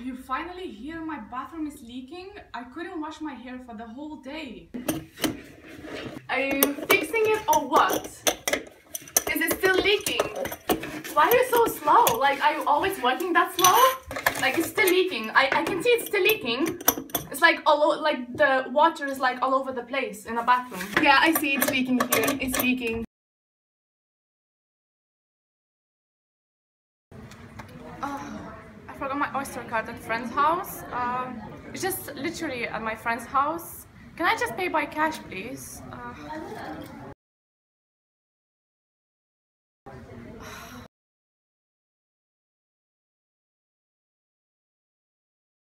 You finally hear my bathroom is leaking? I couldn't wash my hair for the whole day. Are you fixing it or what? Is it still leaking? Why are you so slow? Like, are you always working that slow? Like, it's still leaking. I can see it's still leaking. It's like like the water is like all over the place in the bathroom. Yeah, I see it's leaking here. It's leaking. I forgot my Oyster card at friend's house. It's just literally at my friend's house. Can I just pay by cash, please?